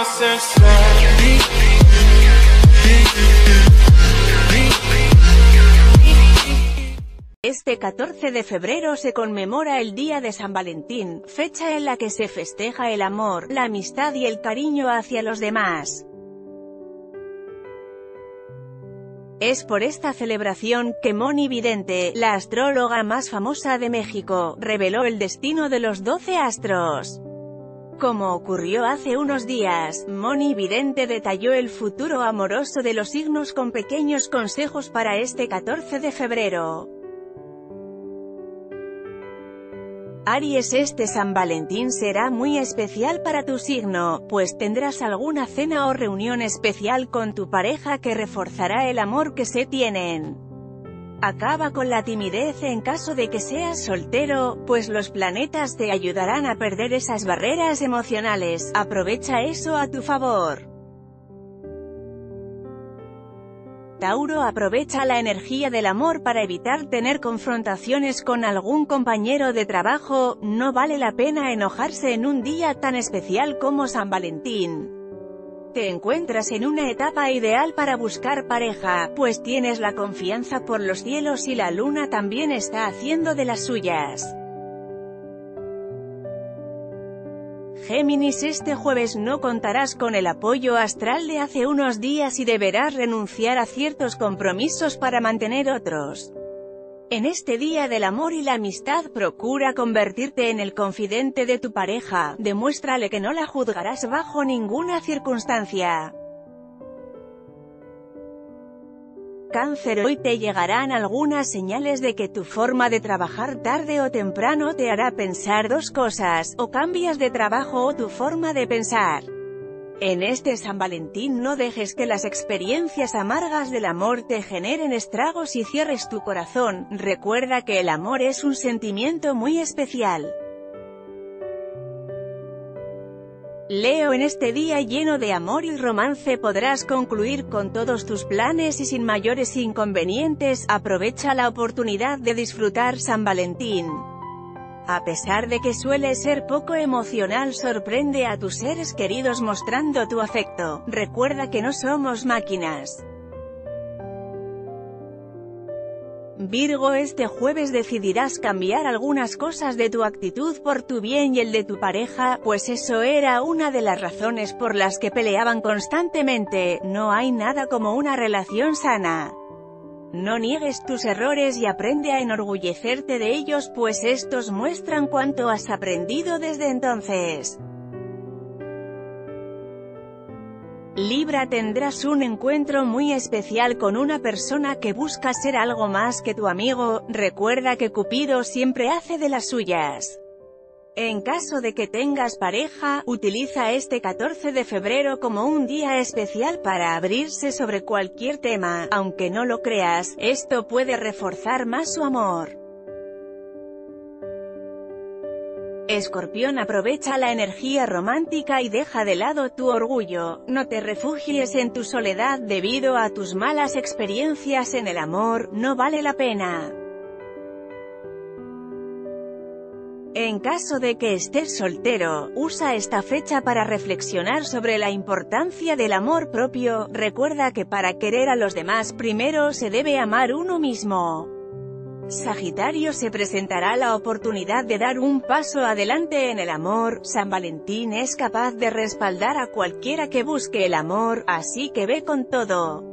Este 14 de febrero se conmemora el Día de San Valentín, fecha en la que se festeja el amor, la amistad y el cariño hacia los demás. Es por esta celebración que Moni Vidente, la astróloga más famosa de México, reveló el destino de los 12 astros. Como ocurrió hace unos días, Moni Vidente detalló el futuro amoroso de los signos con pequeños consejos para este 14 de febrero. Aries, este San Valentín será muy especial para tu signo, pues tendrás alguna cena o reunión especial con tu pareja que reforzará el amor que se tienen. Acaba con la timidez en caso de que seas soltero, pues los planetas te ayudarán a perder esas barreras emocionales. Aprovecha eso a tu favor. Tauro, aprovecha la energía del amor para evitar tener confrontaciones con algún compañero de trabajo. No vale la pena enojarse en un día tan especial como San Valentín. Te encuentras en una etapa ideal para buscar pareja, pues tienes la confianza por los cielos y la luna también está haciendo de las suyas. Géminis, este jueves no contarás con el apoyo astral de hace unos días y deberás renunciar a ciertos compromisos para mantener otros. En este día del amor y la amistad procura convertirte en el confidente de tu pareja, demuéstrale que no la juzgarás bajo ninguna circunstancia. Cáncer, hoy te llegarán algunas señales de que tu forma de trabajar tarde o temprano te hará pensar dos cosas, o cambias de trabajo o tu forma de pensar. En este San Valentín no dejes que las experiencias amargas del amor te generen estragos y cierres tu corazón. Recuerda que el amor es un sentimiento muy especial. Leo, en este día lleno de amor y romance podrás concluir con todos tus planes y sin mayores inconvenientes. Aprovecha la oportunidad de disfrutar San Valentín. A pesar de que suele ser poco emocional, sorprende a tus seres queridos mostrando tu afecto. Recuerda que no somos máquinas. Virgo, este jueves decidirás cambiar algunas cosas de tu actitud por tu bien y el de tu pareja, pues eso era una de las razones por las que peleaban constantemente. No hay nada como una relación sana. No niegues tus errores y aprende a enorgullecerte de ellos, pues estos muestran cuánto has aprendido desde entonces. Libra, tendrás un encuentro muy especial con una persona que busca ser algo más que tu amigo. Recuerda que Cupido siempre hace de las suyas. En caso de que tengas pareja, utiliza este 14 de febrero como un día especial para abrirse sobre cualquier tema. Aunque no lo creas, esto puede reforzar más su amor. Escorpión, aprovecha la energía romántica y deja de lado tu orgullo. No te refugies en tu soledad debido a tus malas experiencias en el amor, no vale la pena. En caso de que estés soltero, usa esta fecha para reflexionar sobre la importancia del amor propio. Recuerda que para querer a los demás primero se debe amar uno mismo. Sagitario, se presentará la oportunidad de dar un paso adelante en el amor. San Valentín es capaz de respaldar a cualquiera que busque el amor, así que ve con todo.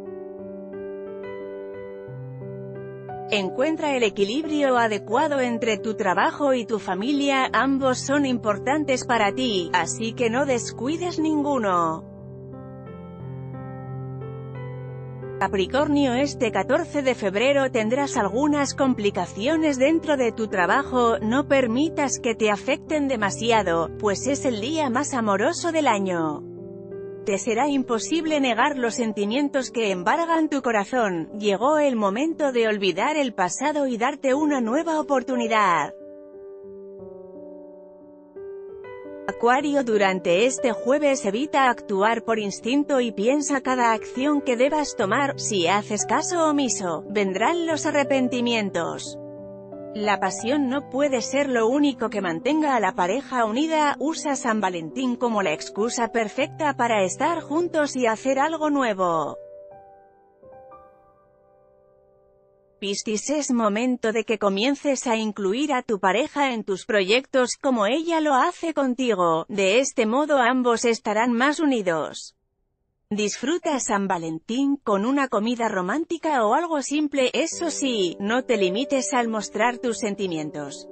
Encuentra el equilibrio adecuado entre tu trabajo y tu familia, ambos son importantes para ti, así que no descuides ninguno. Capricornio, este 14 de febrero tendrás algunas complicaciones dentro de tu trabajo. No permitas que te afecten demasiado, pues es el día más amoroso del año. Te será imposible negar los sentimientos que embargan tu corazón. Llegó el momento de olvidar el pasado y darte una nueva oportunidad. Acuario, durante este jueves evita actuar por instinto y piensa cada acción que debas tomar. Si haces caso omiso, vendrán los arrepentimientos. La pasión no puede ser lo único que mantenga a la pareja unida. Usa San Valentín como la excusa perfecta para estar juntos y hacer algo nuevo. Piscis, es momento de que comiences a incluir a tu pareja en tus proyectos, como ella lo hace contigo. De este modo ambos estarán más unidos. Disfruta San Valentín con una comida romántica o algo simple, eso sí, no te limites al mostrar tus sentimientos.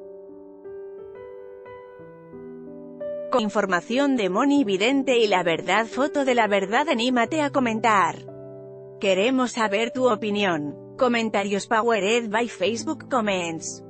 Con información de Moni Vidente y La Verdad, foto de la verdad, anímate a comentar. Queremos saber tu opinión. Comentarios powered by Facebook Comments.